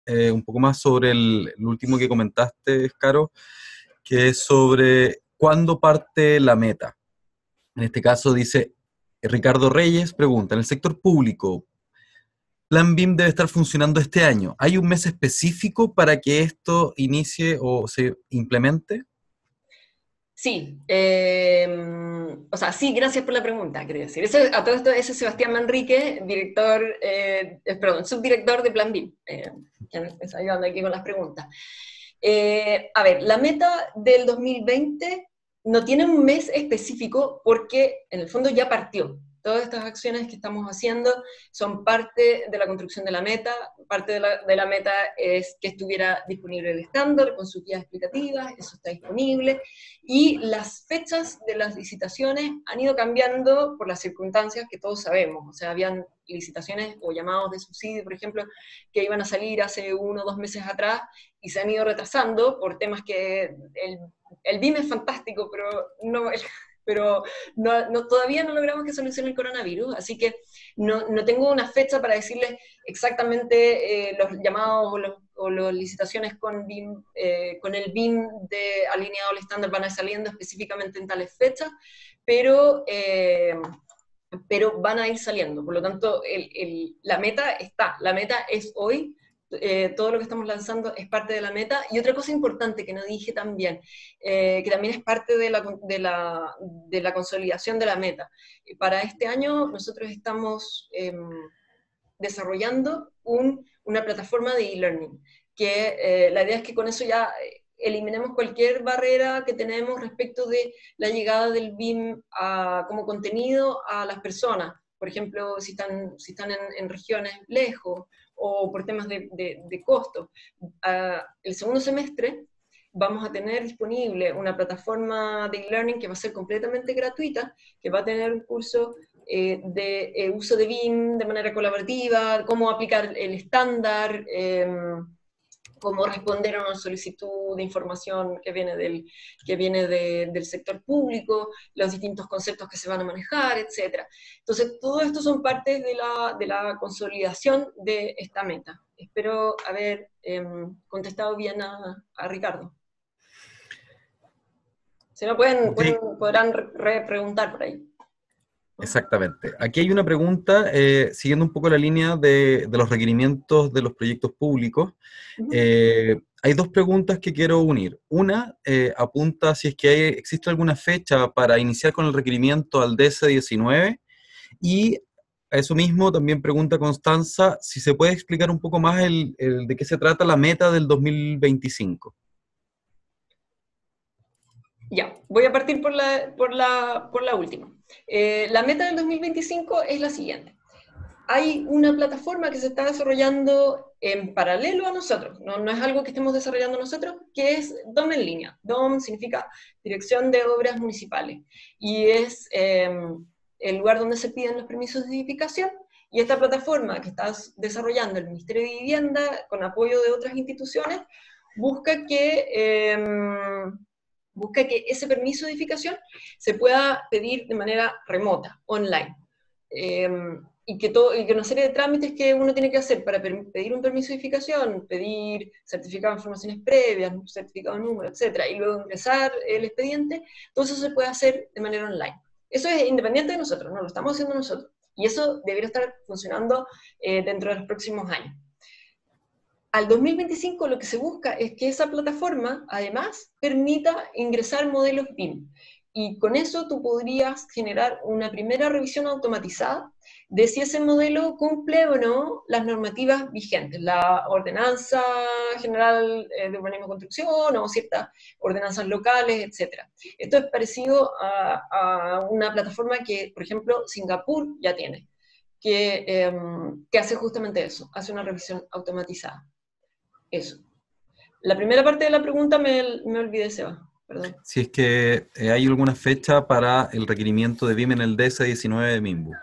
un poco más sobre el último que comentaste, Caro, que es sobre cuándo parte la meta. En este caso dice, Ricardo Reyes pregunta, en el sector público, Plan BIM debe estar funcionando este año. ¿Hay un mes específico para que esto inicie o se implemente? Sí, o sea, sí, gracias por la pregunta, quería decir. A todo esto, ese es Sebastián Manrique, director, perdón, subdirector de Plan BIM, que me está ayudando aquí con las preguntas. A ver, la meta del 2020 no tiene un mes específico porque en el fondo ya partió. Todas estas acciones que estamos haciendo son parte de la construcción de la meta. Parte de la meta es que estuviera disponible el estándar con sus guías explicativas, eso está disponible. Y las fechas de las licitaciones han ido cambiando por las circunstancias que todos sabemos. O sea, habían licitaciones o llamados de subsidio, por ejemplo, que iban a salir hace 1 o 2 meses atrás y se han ido retrasando por temas que el BIM es fantástico, pero todavía no logramos que solucione el coronavirus, así que no tengo una fecha para decirles exactamente los llamados o las licitaciones con BIM, con el BIM alineado al estándar van a ir saliendo específicamente en tales fechas, pero, pero van a ir saliendo. Por lo tanto, la meta está, la meta es hoy, todo lo que estamos lanzando es parte de la meta. Y otra cosa importante que no dije también, que también es parte de la consolidación de la meta. Para este año nosotros estamos desarrollando una plataforma de e-learning, que la idea es que con eso ya eliminemos cualquier barrera que tenemos respecto de la llegada del BIM como contenido a las personas. Por ejemplo, si están en regiones lejos o por temas de costo. El segundo semestre vamos a tener disponible una plataforma de e-learning que va a ser completamente gratuita, que va a tener un curso de uso de BIM de manera colaborativa, cómo aplicar el estándar, cómo responder a una solicitud de información que viene del sector público, los distintos conceptos que se van a manejar, etc. Entonces, todo esto son partes de la consolidación de esta meta. Espero haber contestado bien a Ricardo. Si no, Ok, podrán repreguntar por ahí. ¿No? exactamente. Aquí hay una pregunta, siguiendo un poco la línea de los requerimientos de los proyectos públicos. Uh -huh. Hay dos preguntas que quiero unir. Una apunta si es que existe alguna fecha para iniciar con el requerimiento al DS-19 y a eso mismo también pregunta Constanza si se puede explicar un poco más de qué se trata la meta del 2025. Ya, voy a partir por la última. La meta del 2025 es la siguiente. Hay una plataforma que se está desarrollando en paralelo a nosotros, no es algo que estemos desarrollando nosotros, que es DOM en línea. DOM significa Dirección de Obras Municipales, y es el lugar donde se piden los permisos de edificación, y esta plataforma que está desarrollando el Ministerio de Vivienda, con apoyo de otras instituciones, busca que busca que ese permiso de edificación se pueda pedir de manera remota, online. Eh, y que una serie de trámites que uno tiene que hacer para pedir un permiso de edificación, pedir certificado de informaciones previas, certificado de número, etcétera, y luego ingresar el expediente, todo eso se puede hacer de manera online. Eso es independiente de nosotros, no lo estamos haciendo nosotros. Y eso debería estar funcionando dentro de los próximos años. Al 2025 lo que se busca es que esa plataforma, además, permita ingresar modelos BIM. Y con eso tú podrías generar una primera revisión automatizada de si ese modelo cumple o no las normativas vigentes, la ordenanza general de urbanismo y construcción o ciertas ordenanzas locales, etc. Esto es parecido a una plataforma que, por ejemplo, Singapur ya tiene, que hace justamente eso, hace una revisión automatizada. Eso. La primera parte de la pregunta me olvidé, Seba. Perdón. Si es que hay alguna fecha para el requerimiento de BIM en el DS-19 de MIMBU.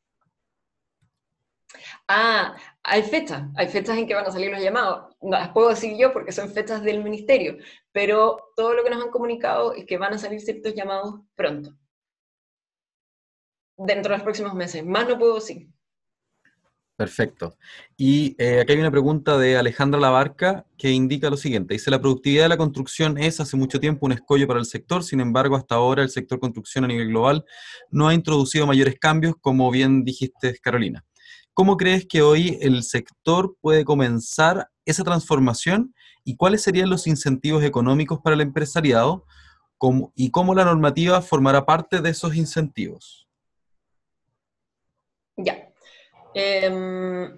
Ah, hay fechas en que van a salir los llamados. No las puedo decir yo porque son fechas del ministerio, pero todo lo que nos han comunicado es que van a salir ciertos llamados pronto, dentro de los próximos meses. Más no puedo decir. Perfecto. Y acá hay una pregunta de Alejandra Labarca que indica lo siguiente. Dice, la productividad de la construcción es hace mucho tiempo un escollo para el sector, sin embargo, hasta ahora el sector construcción a nivel global no ha introducido mayores cambios, como bien dijiste, Carolina. ¿Cómo crees que hoy el sector puede comenzar esa transformación y cuáles serían los incentivos económicos para el empresariado y cómo la normativa formará parte de esos incentivos? Ya. Em,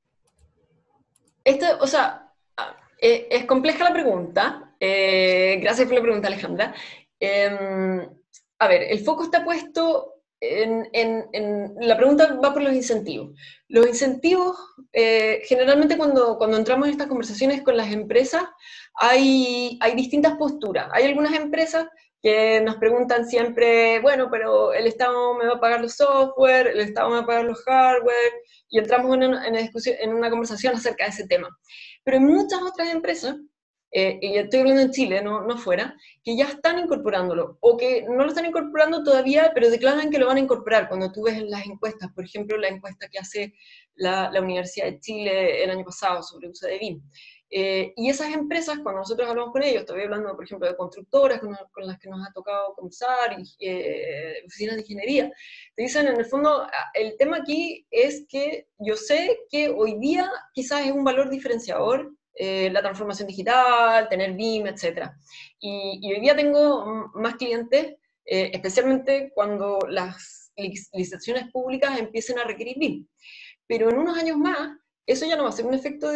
o sea, es compleja la pregunta. Gracias por la pregunta, Alejandra. Em, a ver, el foco está puesto la pregunta va por los incentivos. Los incentivos, generalmente cuando entramos en estas conversaciones con las empresas, hay distintas posturas. Hay algunas empresas que nos preguntan siempre, bueno, pero el Estado me va a pagar los software, el Estado me va a pagar los hardware, y entramos en una conversación acerca de ese tema. Pero hay muchas otras empresas, y estoy hablando en Chile, no fuera, que ya están incorporándolo, o que no lo están incorporando todavía, pero declaran que lo van a incorporar. Cuando tú ves en las encuestas, por ejemplo, la encuesta que hace la Universidad de Chile el año pasado sobre el uso de BIM. Y esas empresas, cuando nosotros hablamos con ellos, estoy hablando, por ejemplo, de constructoras con las que nos ha tocado conversar, y oficinas de ingeniería, te dicen, en el fondo, el tema aquí es que yo sé que hoy día quizás es un valor diferenciador la transformación digital, tener BIM, etc. Y hoy día tengo más clientes, especialmente cuando las licitaciones públicas empiecen a requerir BIM. Pero en unos años más, eso ya no va a ser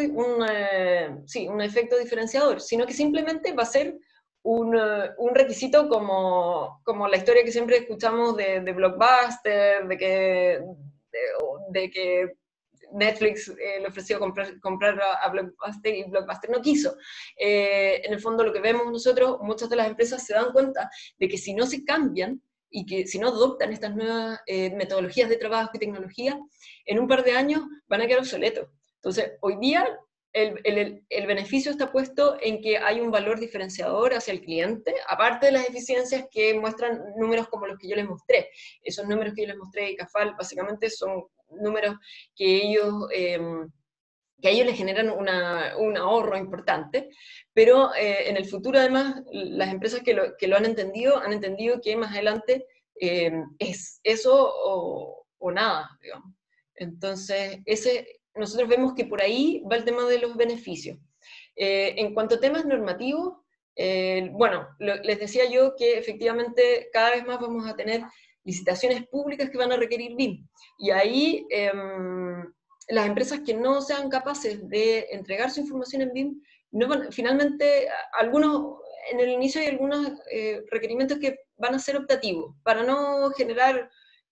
un efecto diferenciador, sino que simplemente va a ser un requisito como la historia que siempre escuchamos de Blockbuster, de que Netflix le ofreció comprar a Blockbuster y Blockbuster no quiso. En el fondo lo que vemos nosotros, muchas de las empresas se dan cuenta de que si no se cambian y que si no adoptan estas nuevas metodologías de trabajo y tecnología, en un par de años van a quedar obsoletos. Entonces, hoy día el beneficio está puesto en que hay un valor diferenciador hacia el cliente, aparte de las eficiencias que muestran números como los que yo les mostré. Esos números que yo les mostré de CAFAL básicamente son números que a ellos les generan un ahorro importante, pero en el futuro además las empresas que lo han entendido que más adelante es eso o nada, digamos. Entonces, nosotros vemos que por ahí va el tema de los beneficios. En cuanto a temas normativos, bueno, les decía yo que efectivamente cada vez más vamos a tener licitaciones públicas que van a requerir BIM. Y ahí las empresas que no sean capaces de entregar su información en BIM, finalmente, en el inicio hay algunos requerimientos que van a ser optativos, para no generar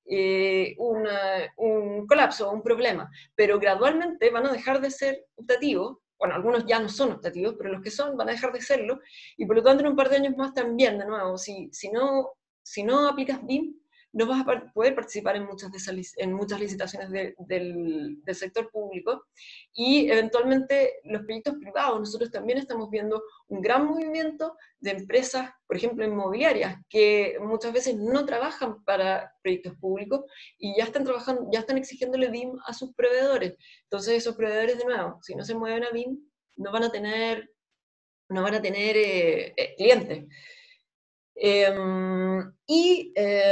un colapso, un problema, pero gradualmente van a dejar de ser optativos. Bueno, algunos ya no son optativos, pero los que son van a dejar de serlo, y por lo tanto en un par de años más también, de nuevo, si no aplicas BIM, no vas a poder participar en muchas licitaciones del sector público, y eventualmente los proyectos privados. Nosotros también estamos viendo un gran movimiento de empresas, por ejemplo, inmobiliarias, que muchas veces no trabajan para proyectos públicos y ya están exigiéndole BIM a sus proveedores. Entonces esos proveedores, de nuevo, si no se mueven a BIM, no van a tener clientes. Y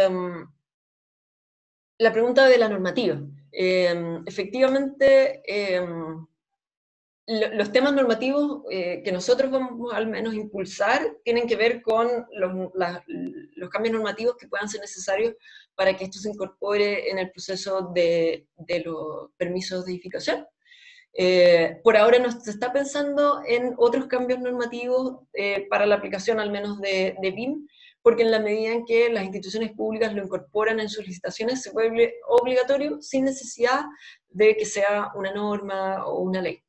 la pregunta de la normativa. Efectivamente, los temas normativos que nosotros vamos al menos impulsar tienen que ver con los cambios normativos que puedan ser necesarios para que esto se incorpore en el proceso de los permisos de edificación. Por ahora no se está pensando en otros cambios normativos para la aplicación al menos de BIM, porque en la medida en que las instituciones públicas lo incorporan en sus licitaciones se vuelve obligatorio sin necesidad de que sea una norma o una ley.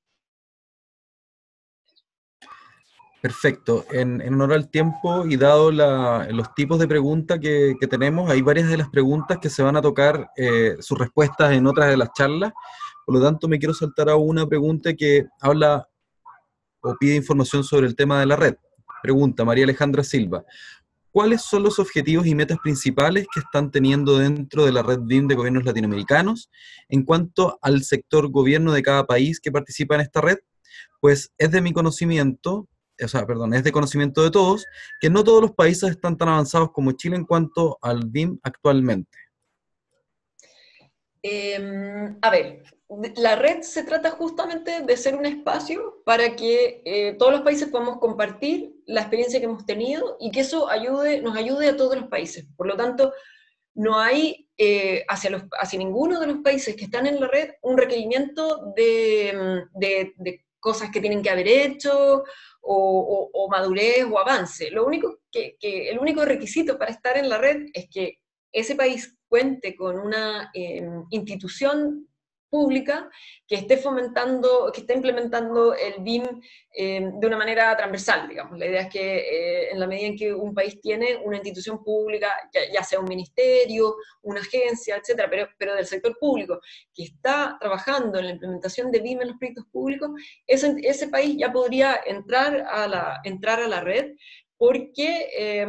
Perfecto. En honor al tiempo y dado los tipos de preguntas que tenemos, hay varias de las preguntas que se van a tocar sus respuestas en otras de las charlas. Por lo tanto, me quiero saltar a una pregunta que habla o pide información sobre el tema de la red. Pregunta María Alejandra Silva. ¿cuáles son los objetivos y metas principales que están teniendo dentro de la red BIM de gobiernos latinoamericanos en cuanto al sector gobierno de cada país que participa en esta red? Pues es de mi conocimiento, o sea, perdón, es de conocimiento de todos, que no todos los países están tan avanzados como Chile en cuanto al BIM actualmente. A ver, la red se trata justamente de ser un espacio para que todos los países podamos compartir la experiencia que hemos tenido y que eso nos ayude a todos los países. Por lo tanto, no hay hacia ninguno de los países que están en la red un requerimiento de cosas que tienen que haber hecho o madurez o avance. Lo único el único requisito para estar en la red es que ese país cuente con una institución pública que esté fomentando, que esté implementando el BIM de una manera transversal, digamos. La idea es que en la medida en que un país tiene una institución pública, ya sea un ministerio, una agencia, etcétera, pero del sector público, que está trabajando en la implementación de BIM en los proyectos públicos, ese país ya podría entrar a la red porque,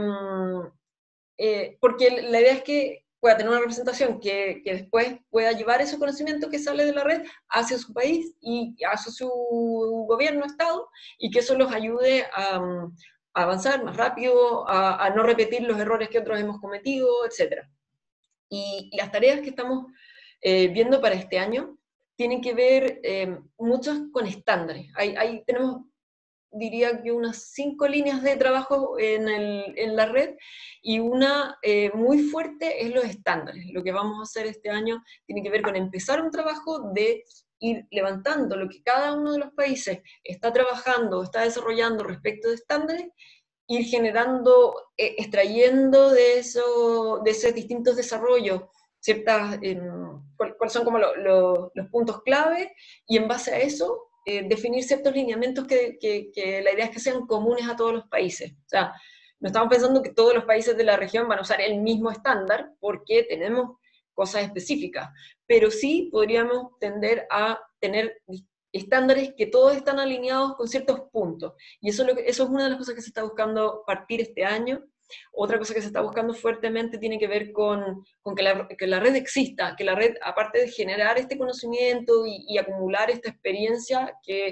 porque la idea es que pueda tener una representación que después pueda llevar ese conocimiento que sale de la red hacia su país y hacia su gobierno, estado, y que eso los ayude a avanzar más rápido, a no repetir los errores que otros hemos cometido, etc. Y las tareas que estamos viendo para este año tienen que ver muchas con estándares. Tenemos, diría que unas 5 líneas de trabajo en la red, y una muy fuerte es los estándares. Lo que vamos a hacer este año tiene que ver con empezar un trabajo de ir levantando lo que cada uno de los países está trabajando, está desarrollando respecto de estándares, ir generando, extrayendo de esos distintos desarrollos ciertas, cuáles son como los puntos clave, y en base a eso definir ciertos lineamientos que la idea es que sean comunes a todos los países. O sea, no estamos pensando que todos los países de la región van a usar el mismo estándar, porque tenemos cosas específicas, pero sí podríamos tender a tener estándares que todos están alineados con ciertos puntos. Y eso es una de las cosas que se está buscando partir este año. Otra cosa que se está buscando fuertemente tiene que ver con que la red exista, que la red, aparte de generar este conocimiento y acumular esta experiencia,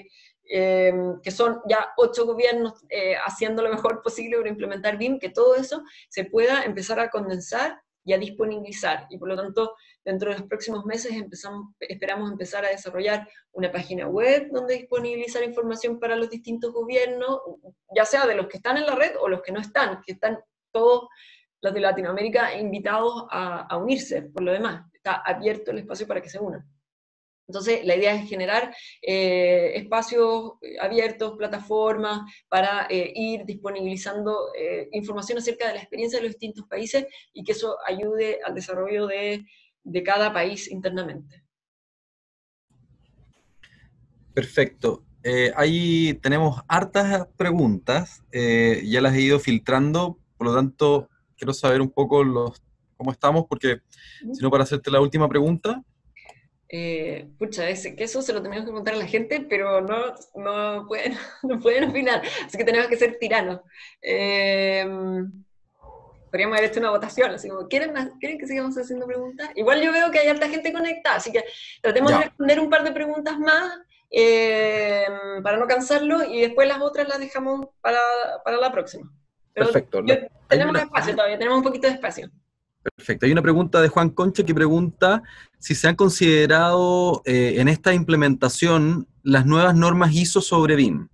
que son ya 8 gobiernos haciendo lo mejor posible para implementar BIM, que todo eso se pueda empezar a condensar y a disponibilizar. Y por lo tanto, dentro de los próximos meses esperamos empezar a desarrollar una página web donde disponibilizar información para los distintos gobiernos, ya sea de los que están en la red o los que no están, que están todos los de Latinoamérica invitados a unirse. Por lo demás, está abierto el espacio para que se unan. Entonces, la idea es generar espacios abiertos, plataformas, para ir disponibilizando información acerca de la experiencia de los distintos países, y que eso ayude al desarrollo de cada país internamente. Perfecto. Ahí tenemos hartas preguntas, ya las he ido filtrando, por lo tanto, quiero saber un poco cómo estamos, porque si no, para hacerte la última pregunta. Pucha, que eso se lo tenemos que contar a la gente, pero no pueden, no pueden opinar, así que tenemos que ser tiranos. Podríamos haber hecho una votación, así como, ¿quieren que sigamos haciendo preguntas? Igual yo veo que hay harta gente conectada, así que tratemos de responder un par de preguntas más para no cansarlo, y después las otras las dejamos para la próxima. Pero Perfecto. tenemos espacio todavía, tenemos un poquito de espacio. Perfecto. Hay una pregunta de Juan Concha que pregunta si se han considerado en esta implementación las nuevas normas ISO sobre BIM.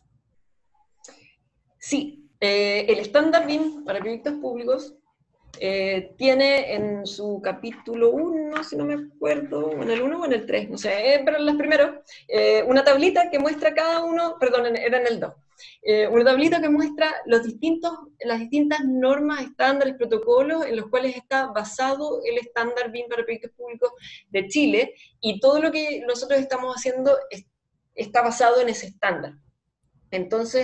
Sí, el estándar BIM para proyectos públicos tiene en su capítulo 1, si no me acuerdo, en el 1 o en el 3, no sé, pero en los primeros, una tablita que muestra cada uno, perdón, era en el 2, una tablita que muestra las distintas normas, estándares, protocolos en los cuales está basado el estándar BIM para proyectos públicos de Chile, y todo lo que nosotros estamos haciendo está basado en ese estándar. Entonces,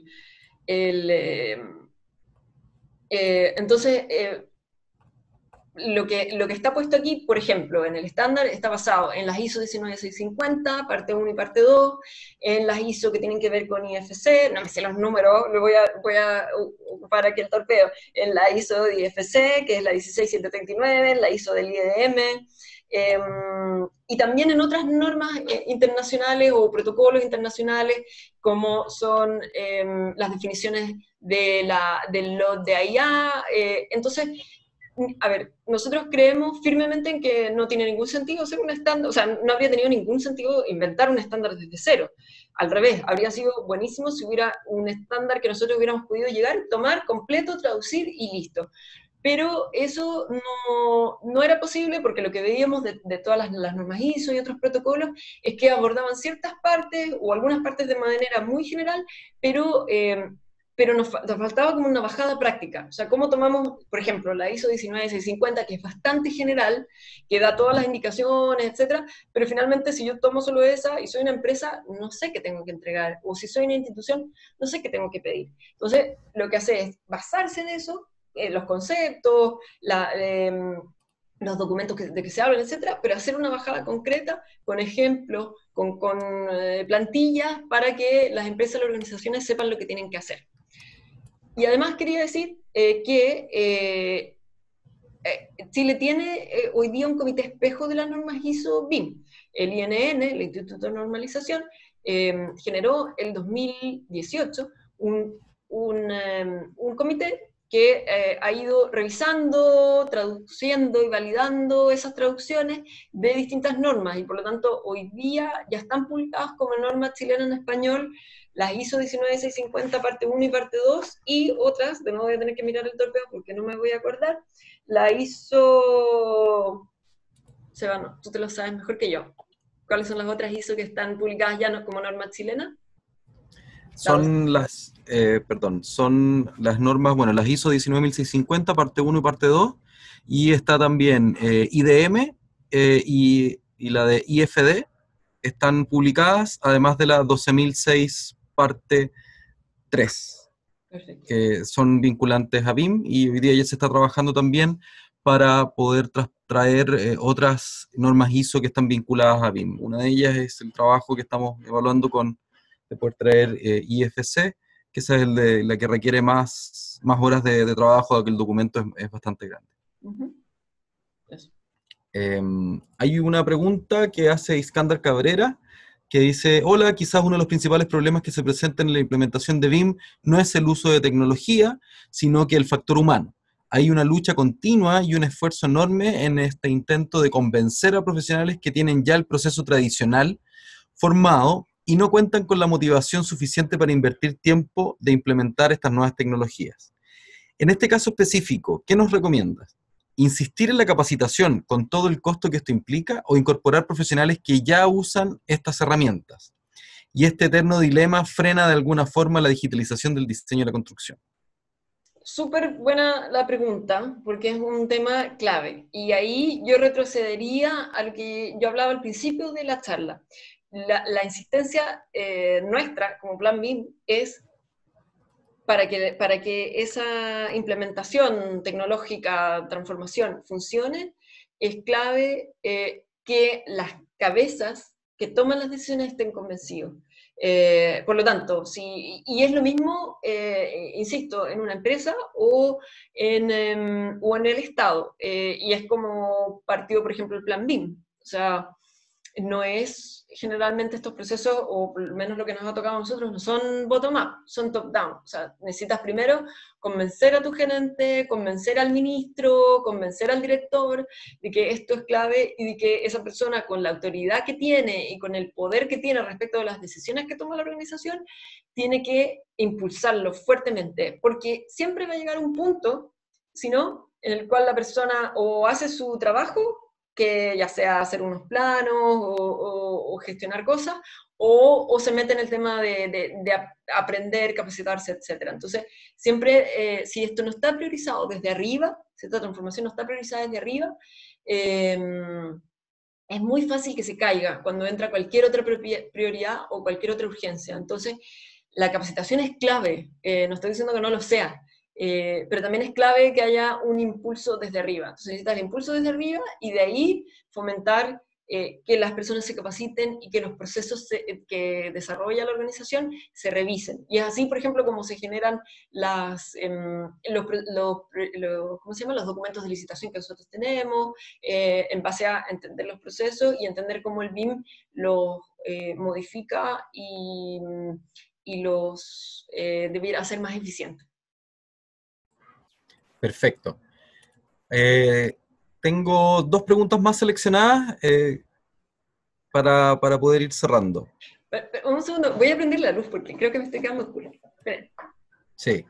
entonces lo que está puesto aquí, por ejemplo, en el estándar, está basado en las ISO 19650, parte 1 y parte 2, en las ISO que tienen que ver con IFC, no me sé los números, voy a ocupar aquí el torpeo, en la ISO de IFC, que es la 16739, en la ISO del IEDM, y también en otras normas internacionales o protocolos internacionales, como son las definiciones del LOT de AIA. Entonces, a ver, nosotros creemos firmemente en que no tiene ningún sentido hacer un estándar, o sea, no habría tenido ningún sentido inventar un estándar desde cero. Al revés, habría sido buenísimo si hubiera un estándar que nosotros hubiéramos podido llegar, tomar completo, traducir y listo. Pero eso no era posible porque lo que veíamos de todas las normas ISO y otros protocolos es que abordaban ciertas partes o algunas partes de manera muy general, pero nos faltaba como una bajada práctica. O sea, ¿cómo tomamos, por ejemplo, la ISO 19650, que es bastante general, que da todas las indicaciones, etcétera, pero finalmente si yo tomo solo esa y soy una empresa, no sé qué tengo que entregar, o si soy una institución, no sé qué tengo que pedir. Entonces, lo que hace es basarse en eso, los conceptos, los documentos de que se hablan, etcétera, pero hacer una bajada concreta con ejemplos, con plantillas, para que las empresas y las organizaciones sepan lo que tienen que hacer. Y además quería decir que Chile tiene hoy día un comité espejo de las normas ISO BIM. El INN, el Instituto de Normalización, generó el 2018 un comité que ha ido revisando, traduciendo y validando esas traducciones de distintas normas, y por lo tanto hoy día ya están publicadas como normas chilenas en español las ISO 19650 parte 1 y parte 2, y otras, de nuevo voy a tener que mirar el torpeo porque no me voy a acordar, la ISO... Sebano, tú te lo sabes mejor que yo. ¿Cuáles son las otras ISO que están publicadas ya como norma chilena? Son son las normas, bueno, las ISO 19650, parte 1 y parte 2, y está también IDM y la de IFD, están publicadas, además de la 12006, parte 3, Perfecto. que son vinculantes a BIM, y hoy día ya se está trabajando también para poder traer otras normas ISO que están vinculadas a BIM. Una de ellas es el trabajo que estamos evaluando de poder traer IFC, que esa es la que requiere más horas de trabajo, dado que el documento es bastante grande. Eso. Hay una pregunta que hace Iskandar Cabrera, que dice: hola, quizás uno de los principales problemas que se presentan en la implementación de BIM no es el uso de tecnología, sino que el factor humano. Hay una lucha continua y un esfuerzo enorme en este intento de convencer a profesionales que tienen ya el proceso tradicional formado y no cuentan con la motivación suficiente para invertir tiempo de implementar estas nuevas tecnologías. En este caso específico, ¿qué nos recomiendas? ¿Insistir en la capacitación con todo el costo que esto implica, o incorporar profesionales que ya usan estas herramientas? Y este eterno dilema frena de alguna forma la digitalización del diseño y la construcción. Súper buena la pregunta, porque es un tema clave. Y ahí yo retrocedería a lo que yo hablaba al principio de la charla. La insistencia nuestra como Plan BIM es para que esa implementación tecnológica, transformación, funcione, es clave que las cabezas que toman las decisiones estén convencidos. Por lo tanto, y es lo mismo, insisto, en una empresa o en el Estado, y es como partió, por ejemplo, el Plan BIM. O sea, no es generalmente estos procesos, o por lo menos lo que nos ha tocado a nosotros, no son bottom-up, son top-down. O sea, necesitas primero convencer a tu gerente, convencer al ministro, convencer al director de que esto es clave, y de que esa persona, con la autoridad que tiene y con el poder que tiene respecto de las decisiones que toma la organización, tiene que impulsarlo fuertemente, porque siempre va a llegar un punto, si no, en el cual la persona o hace su trabajo, que ya sea hacer unos planos o gestionar cosas, o se mete en el tema de aprender, capacitarse, etc. Entonces, siempre, si esto no está priorizado desde arriba, si esta transformación no está priorizada desde arriba, es muy fácil que se caiga cuando entra cualquier otra prioridad o cualquier otra urgencia. Entonces, la capacitación es clave, no estoy diciendo que no lo sea, pero también es clave que haya un impulso desde arriba. Entonces necesitas el impulso desde arriba y de ahí fomentar que las personas se capaciten y que los procesos que desarrolla la organización se revisen. Y es así, por ejemplo, como se generan ¿cómo se llama? Los documentos de licitación que nosotros tenemos, en base a entender los procesos y entender cómo el BIM los modifica y los debiera hacer más eficientes. Perfecto. Tengo dos preguntas más seleccionadas para poder ir cerrando. Un segundo, voy a prender la luz porque creo que me estoy quedando oscura. Esperen. Sí.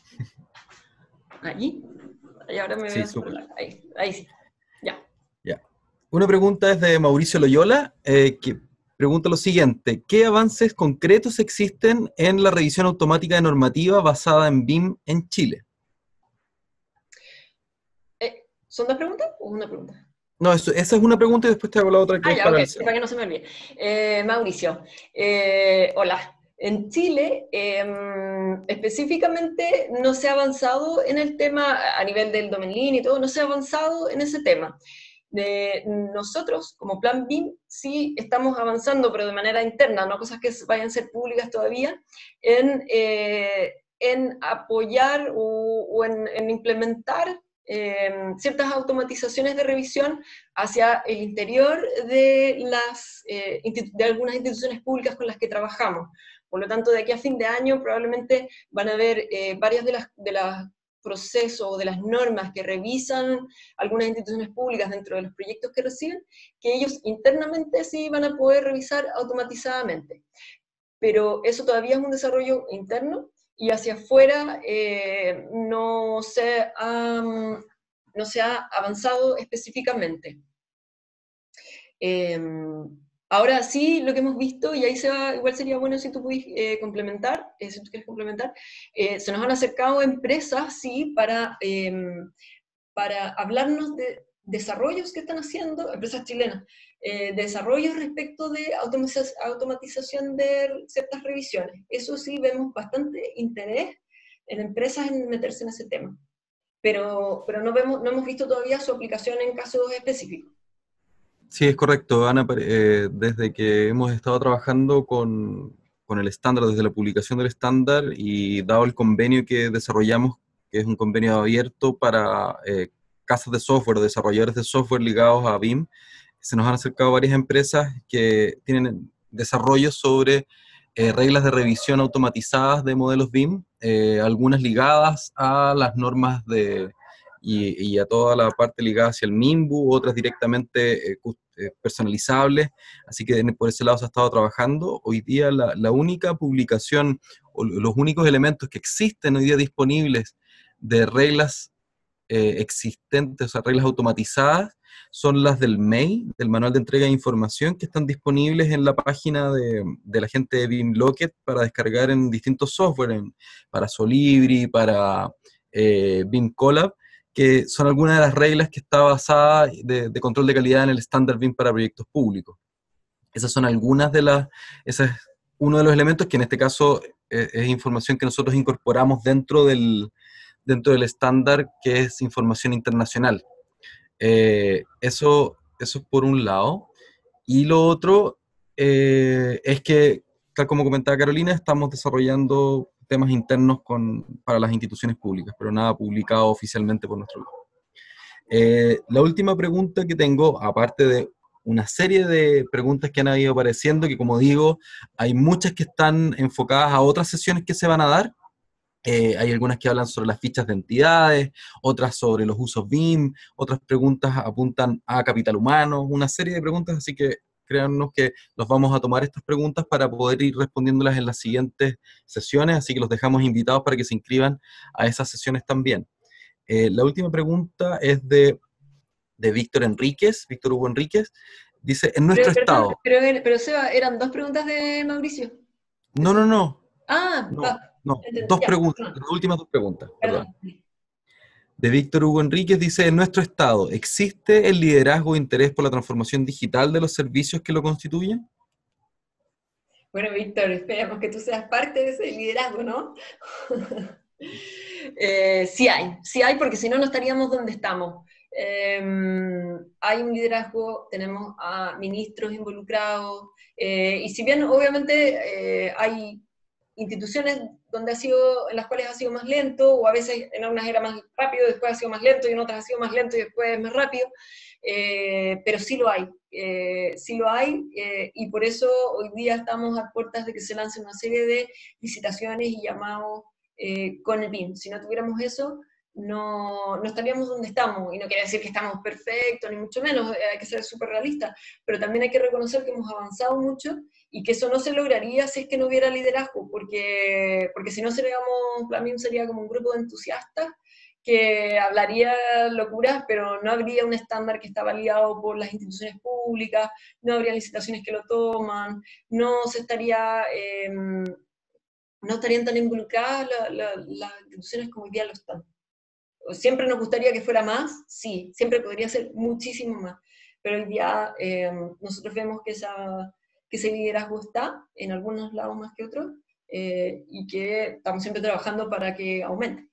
Allí. Y ahora me Sí, veo súper. ahí sí. Ya. Ya. Una pregunta es de Mauricio Loyola, que pregunta lo siguiente: ¿qué avances concretos existen en la revisión automática de normativa basada en BIM en Chile? ¿Son dos preguntas o una pregunta? No, esa es una pregunta y después te hago la otra que es Ya, para ok, el para cierre. que no se me olvide. Mauricio, hola. En Chile, específicamente, no se ha avanzado en el tema, a nivel del domain y todo, no se ha avanzado en ese tema. Nosotros, como Plan BIM, sí estamos avanzando, pero de manera interna, no cosas que vayan a ser públicas todavía, en apoyar o en implementar ciertas automatizaciones de revisión hacia el interior de algunas instituciones públicas con las que trabajamos. Por lo tanto, de aquí a fin de año probablemente van a haber varias de las procesos o de las normas que revisan algunas instituciones públicas dentro de los proyectos que reciben, que ellos internamente sí van a poder revisar automatizadamente. Pero eso todavía es un desarrollo interno y hacia afuera no se ha avanzado específicamente. Ahora sí, lo que hemos visto, y ahí igual sería bueno si tú pudieras complementar, si tú quieres complementar, se nos han acercado empresas, sí, para hablarnos de desarrollos que están haciendo, empresas chilenas, desarrollos respecto de automatización de ciertas revisiones. Eso sí, vemos bastante interés en empresas en meterse en ese tema, pero no hemos visto todavía su aplicación en casos específicos. Sí, es correcto, Ana. Desde que hemos estado trabajando con el estándar, desde la publicación del estándar y dado el convenio que desarrollamos, que es un convenio abierto para casas de software, desarrolladores de software ligados a BIM, se nos han acercado varias empresas que tienen desarrollos sobre reglas de revisión automatizadas de modelos BIM, algunas ligadas a las normas y a toda la parte ligada hacia el MIMBU, otras directamente personalizables, así que por ese lado se ha estado trabajando. Hoy día la única publicación o los únicos elementos que existen hoy día disponibles de reglas existentes, o sea, reglas automatizadas, son las del MEI, del Manual de Entrega de Información, que están disponibles en la página de la gente de BIMLocket para descargar en distintos software, para Solibri, para BIM Collab, que son algunas de las reglas que está basada de control de calidad en el estándar BIM para proyectos públicos. Esas son algunas ese es uno de los elementos que en este caso es información que nosotros incorporamos dentro del estándar, que es información internacional. Eso es por un lado. Y lo otro es que, tal como comentaba Carolina, estamos desarrollando temas internos para las instituciones públicas, pero nada publicado oficialmente por nuestro lado. La última pregunta que tengo, aparte de una serie de preguntas que han ido apareciendo, que como digo, hay muchas que están enfocadas a otras sesiones que se van a dar. Hay algunas que hablan sobre las fichas de entidades, otras sobre los usos BIM, otras preguntas apuntan a capital humano, una serie de preguntas, así que créannos que los vamos a tomar estas preguntas para poder ir respondiéndolas en las siguientes sesiones, así que los dejamos invitados para que se inscriban a esas sesiones también. La última pregunta es de Víctor Enríquez, Víctor Hugo Enríquez, dice, en nuestro Perdón, estado. pero Seba, eran dos preguntas de Mauricio. No, no, no, Va, no, no, entendí, dos ya, preguntas, perdón, las últimas dos preguntas, perdón. perdón. De Víctor Hugo Enríquez dice, en nuestro estado, ¿existe el liderazgo e interés por la transformación digital de los servicios que lo constituyen? Bueno, Víctor, esperamos que tú seas parte de ese liderazgo, ¿no? Sí hay, porque si no, no estaríamos donde estamos. Hay un liderazgo, tenemos a ministros involucrados, y si bien obviamente hay instituciones en las cuales ha sido más lento, o a veces en unas era más rápido, después ha sido más lento, y en otras ha sido más lento y después más rápido, pero sí lo hay, y por eso hoy día estamos a puertas de que se lance una serie de licitaciones y llamados con el BIM. Si no tuviéramos eso, no estaríamos donde estamos, y no quiere decir que estamos perfectos, ni mucho menos, hay que ser súper realistas, pero también hay que reconocer que hemos avanzado mucho, y que eso no se lograría si es que no hubiera liderazgo, porque si no seríamos, la BIM sería como un grupo de entusiastas que hablaría locuras, pero no habría un estándar que está validado por las instituciones públicas, no habría licitaciones que lo toman, no se estaría... no estarían tan involucradas las instituciones como hoy día lo están. Siempre nos gustaría que fuera más, sí, siempre podría ser muchísimo más, pero hoy día nosotros vemos que ese liderazgo está en algunos lados más que otros, y que estamos siempre trabajando para que aumente.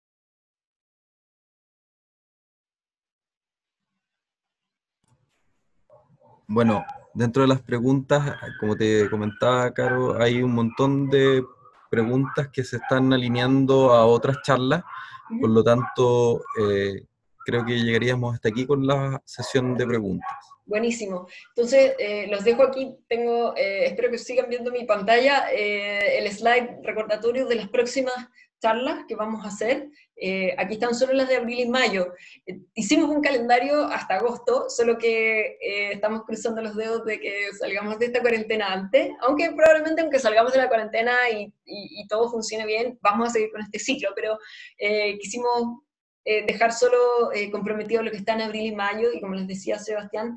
Bueno, dentro de las preguntas, como te comentaba, Caro, hay un montón de preguntas que se están alineando a otras charlas, por lo tanto, creo que llegaríamos hasta aquí con la sesión de preguntas. Buenísimo. Entonces, los dejo aquí. Espero que sigan viendo mi pantalla, el slide recordatorio de las próximas charlas que vamos a hacer. Aquí están solo las de abril y mayo. Hicimos un calendario hasta agosto, solo que estamos cruzando los dedos de que salgamos de esta cuarentena antes, aunque probablemente aunque salgamos de la cuarentena y todo funcione bien, vamos a seguir con este ciclo, pero quisimos dejar solo comprometido lo que está en abril y mayo, y como les decía Sebastián,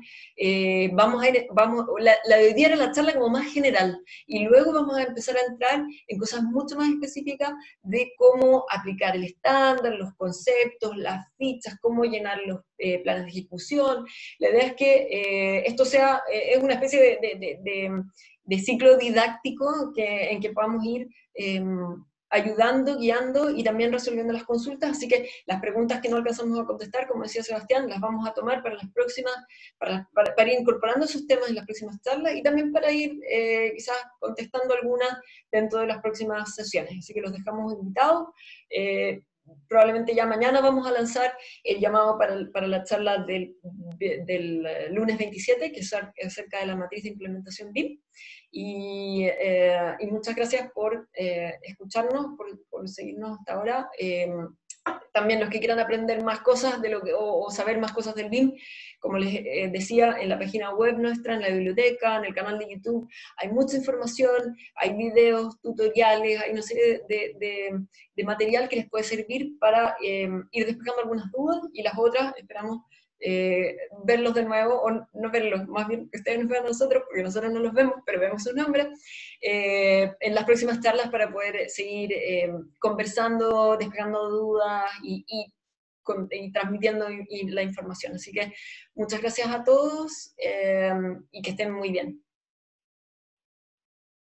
la de hoy día era la charla como más general, y luego vamos a empezar a entrar en cosas mucho más específicas de cómo aplicar el estándar, los conceptos, las fichas, cómo llenar los planes de ejecución. La idea es que esto sea, es una especie de ciclo didáctico en que podamos ir ayudando, guiando y también resolviendo las consultas, así que las preguntas que no alcanzamos a contestar, como decía Sebastián, las vamos a tomar para las próximas, para ir incorporando esos temas en las próximas charlas, y también para ir quizás contestando algunas dentro de las próximas sesiones, así que los dejamos invitados. Probablemente ya mañana vamos a lanzar el llamado para la charla del lunes 27, que es acerca de la matriz de implementación BIM. Y muchas gracias por escucharnos, por seguirnos hasta ahora. También los que quieran aprender más cosas o saber más cosas del BIM, como les decía, en la página web nuestra, en la biblioteca, en el canal de YouTube, hay mucha información, hay videos, tutoriales, hay una serie de material que les puede servir para ir despejando algunas dudas, y las otras esperamos verlos de nuevo, o no verlos, más bien que ustedes nos vean a nosotros, porque nosotros no los vemos, pero vemos sus nombres, en las próximas charlas, para poder seguir conversando, despejando dudas y transmitiendo la información. Así que muchas gracias a todos, y que estén muy bien.